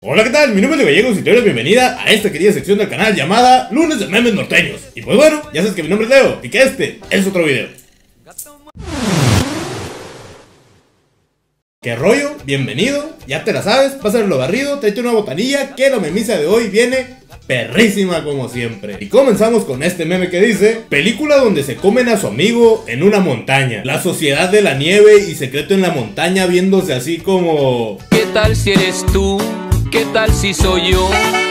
Hola, ¿qué tal? Mi nombre es Leo Gallegos y te doy la bienvenida a esta querida sección del canal llamada Lunes de Memes Norteños. Y pues bueno, ya sabes que mi nombre es Leo y que este es otro video. ¿Qué rollo? Bienvenido, ya te la sabes, pásale lo barrido, tráete una botanilla que la memisa de hoy viene perrísima como siempre. Y comenzamos con este meme que dice: película donde se comen a su amigo en una montaña. La sociedad de la nieve y secreto en la montaña viéndose así como... ¿Qué tal si eres tú? ¿Qué tal si soy yo?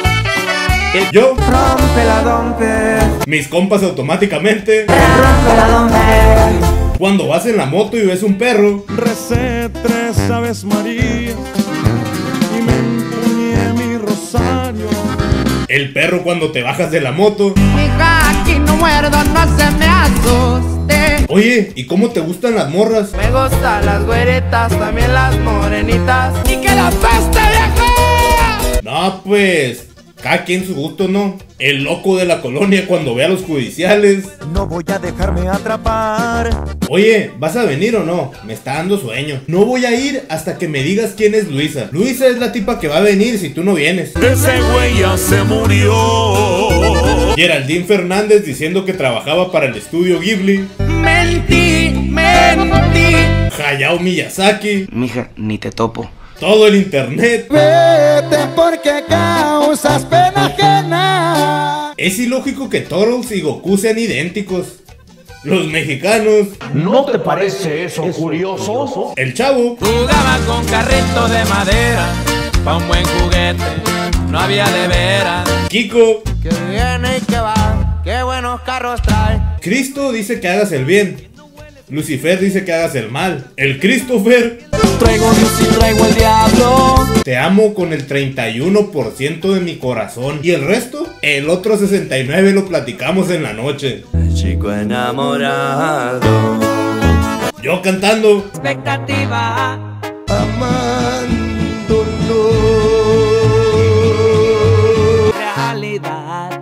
Yo, Rompe la dompe, mis compas automáticamente. rompe la dompe. Cuando vas en la moto y ves un perro. Recé 3 Aves María y me empuñé mi rosario. El perro cuando te bajas de la moto. Mija, aquí no muerdo, no se me asuste. Oye, ¿y cómo te gustan las morras? Me gustan las güeritas, también las morenitas. ¡Y que la peste, vieja! No, pues, cada quien su gusto, ¿no? El loco de la colonia cuando ve a los judiciales. No voy a dejarme atrapar. Oye, ¿vas a venir o no? Me está dando sueño. No voy a ir hasta que me digas quién es Luisa. Luisa es la tipa que va a venir si tú no vienes. Ese güey ya se murió. Geraldine Fernández diciendo que trabajaba para el estudio Ghibli. Mentí. Hayao Miyazaki. Mija, ni te topo. Todo el internet. Vete porque causas pena ajena. Es ilógico que Turtles y Goku sean idénticos. Los mexicanos. ¿No te parece eso curioso? El Chavo. Jugaba con carrito de madera, pa' un buen juguete, no había de veras. Kiko. Que viene y que va, qué buenos carros trae. Cristo dice que hagas el bien. Lucifer dice que hagas el mal. El Christopher. Traigo Dios y traigo el diablo. Te amo con el 31% de mi corazón. ¿Y el resto? El otro 69% lo platicamos en la noche. Chico enamorado. Yo cantando. Expectativa. Realidad.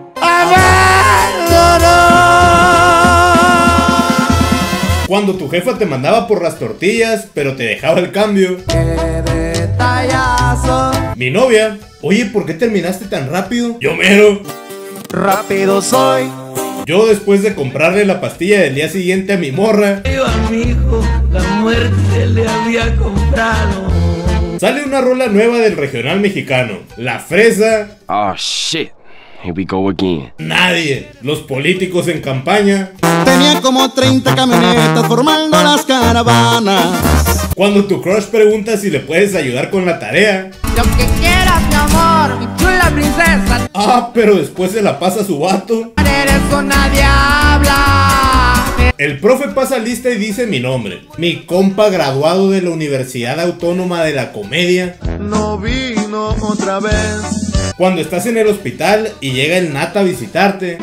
Cuando tu jefa te mandaba por las tortillas, pero te dejaba el cambio. Qué detallazo. Mi novia. Oye, ¿por qué terminaste tan rápido? Yo mero. Rápido soy. Yo después de comprarle la pastilla del día siguiente a mi morra. Amigo, la muerte le había comprado. Sale una rola nueva del regional mexicano. La fresa. Oh shit. Here we go again. Nadie. Los políticos en campaña. Tenía como 30 camionetas formando las caravanas. Cuando tu crush pregunta si le puedes ayudar con la tarea. Lo que quieras, mi amor, mi chula princesa. Ah, pero después se la pasa a su vato. Eres una diabla. El profe pasa lista y dice mi nombre. Mi compa graduado de la Universidad Autónoma de la Comedia. No vino otra vez. Cuando estás en el hospital y llega el Nata a visitarte.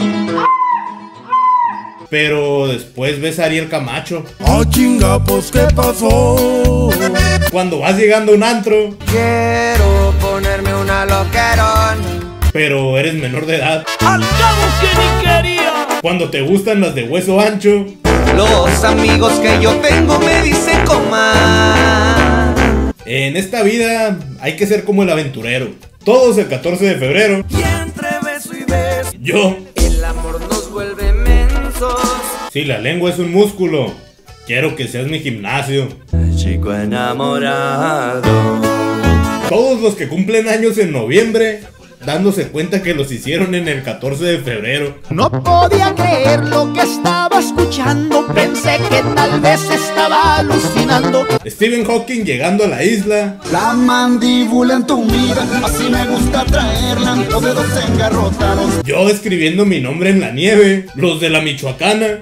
Pero después ves a Ariel Camacho. Oh chinga, pues ¿qué pasó? Cuando vas llegando a un antro. Quiero ponerme una loquerón. Pero eres menor de edad. Al cabo que ni quería. Cuando te gustan las de hueso ancho. Los amigos que yo tengo me dicen coma. En esta vida hay que ser como el aventurero. Todos el 14 de febrero. Y entre beso y beso, Yo. el amor nos vuelve mensos. Si la lengua es un músculo, quiero que seas mi gimnasio. Chico enamorado. Todos los que cumplen años en noviembre, dándose cuenta que los hicieron en el 14 de febrero. No podía creer lo que estaba escuchando. Pensé que tal vez estaba alucinando. Stephen Hawking llegando a la isla. La mandíbula entumida, así me gusta traerla. Los dedos engarrotados. Yo escribiendo mi nombre en la nieve. Los de la Michoacana.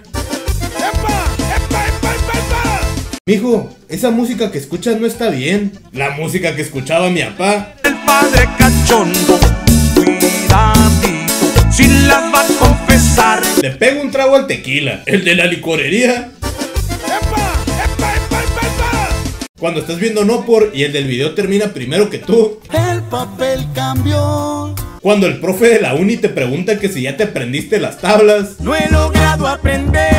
Mijo, esa música que escuchas no está bien. La música que escuchaba mi papá. El padre cachondo, cuidadito, si las va a confesar. Le pego un trago al tequila. El de la licorería. Cuando estás viendo No Por y el del video termina primero que tú. El papel cambió. Cuando el profe de la uni te pregunta que si ya te aprendiste las tablas. No he logrado aprender.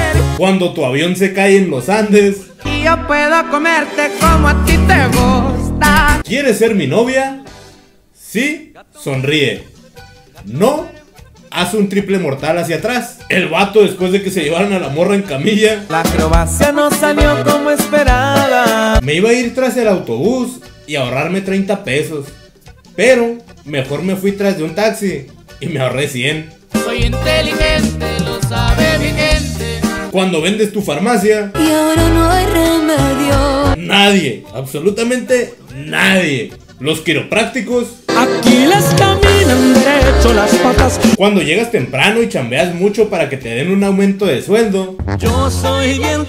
Cuando tu avión se cae en los Andes. Y yo puedo comerte como a ti te gusta. gusta. ¿Quieres ser mi novia? Sí, sonríe. No, haz un triple mortal hacia atrás. El vato, después de que se llevaron a la morra en camilla, La acrobacia no salió como esperaba. me iba a ir tras el autobús y ahorrarme 30 pesos. Pero mejor me fui tras de un taxi y me ahorré 100. Soy inteligente, lo sabe mi gente. Cuando vendes tu farmacia, Y ahora no hay remedio. nadie, absolutamente nadie. Los quiroprácticos, Aquí les caminan derecho las patas. cuando llegas temprano y chambeas mucho para que te den un aumento de sueldo, Yo soy bien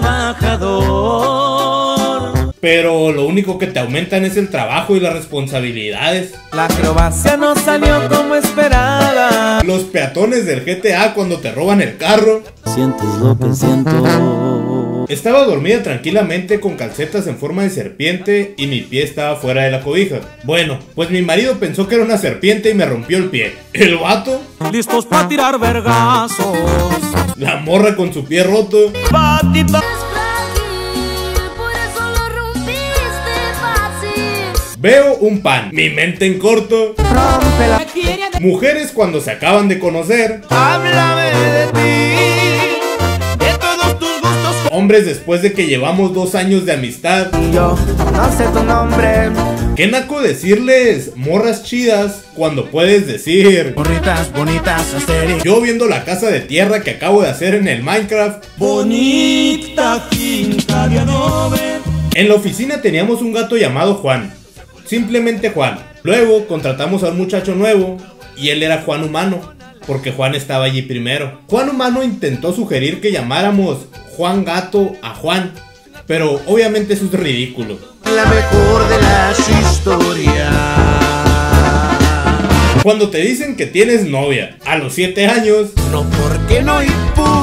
trabajador. pero lo único que te aumentan es el trabajo y las responsabilidades. La acrobacia no salió como esperaba. Los peatones del GTA cuando te roban el carro. Sientes lo que siento. Estaba dormida tranquilamente con calcetas en forma de serpiente y mi pie estaba fuera de la cobija. Bueno, pues mi marido pensó que era una serpiente y me rompió el pie. El vato, Listos para tirar vergazos. la morra con su pie roto. Es frágil, por eso lo rompiste fácil. Veo un pan, mi mente en corto. Rómpela. Mujeres cuando se acaban de conocer. Háblame de ti, de todos tus gustos. Hombres después de que llevamos 2 años de amistad. Y yo no sé tu nombre. ¿Qué naco decirles morras chidas cuando puedes decir Morritas bonitas, asterisco. yo viendo la casa de tierra que acabo de hacer en el Minecraft? Bonita quinta de Adobe. En la oficina teníamos un gato llamado Juan. Simplemente Juan. Luego contratamos a un muchacho nuevo y él era Juan Humano, porque Juan estaba allí primero. Juan Humano intentó sugerir que llamáramos Juan Gato a Juan, pero obviamente eso es ridículo. La mejor de las historias. Cuando te dicen que tienes novia a los 7 años, No porque no y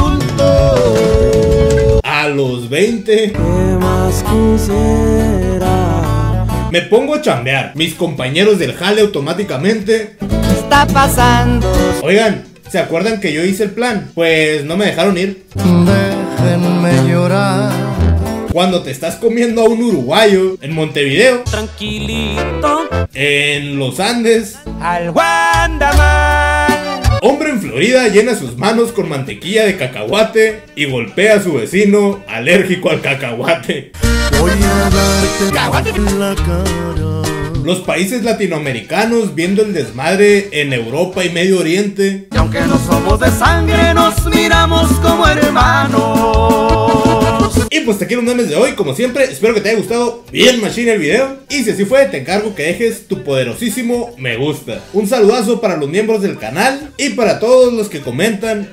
punto. a los 20, ¿Qué más quisiera? me pongo a chambear. Mis compañeros del jale automáticamente. ¿Qué está pasando? Oigan, ¿se acuerdan que yo hice el plan? Pues no me dejaron ir. Déjenme llorar. Cuando te estás comiendo a un uruguayo en Montevideo, Tranquilito. en los Andes, Al Guandaman. hombre en Florida llena sus manos con mantequilla de cacahuate y golpea a su vecino alérgico al cacahuate. Voy a darte en la cara. Los países latinoamericanos viendo el desmadre en Europa y Medio Oriente. Y aunque no somos de sangre, nos miramos como hermanos. Y pues te quiero los memes de hoy, como siempre. Espero que te haya gustado bien machine el video. Y si así fue, te encargo que dejes tu poderosísimo me gusta. Un saludazo para los miembros del canal y para todos los que comentan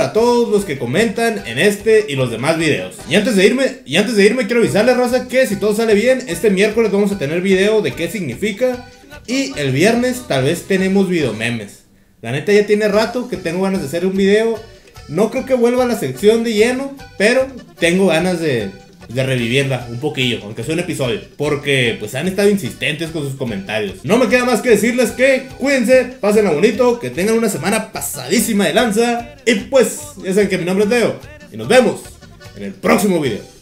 en este y los demás videos. Y antes de irme quiero avisarles, raza, que si todo sale bien, este miércoles vamos a tener video de qué significa. Y el viernes tal vez tenemos video memes. La neta ya tiene rato que tengo ganas de hacer un video. No creo que vuelva a la sección de lleno, pero tengo ganas de revivirla un poquillo, aunque sea un episodio, porque pues han estado insistentes con sus comentarios. No me queda más que decirles que cuídense, pásenla bonito, que tengan una semana pasadísima de lanza. Y pues ya saben que mi nombre es Leo y nos vemos en el próximo video.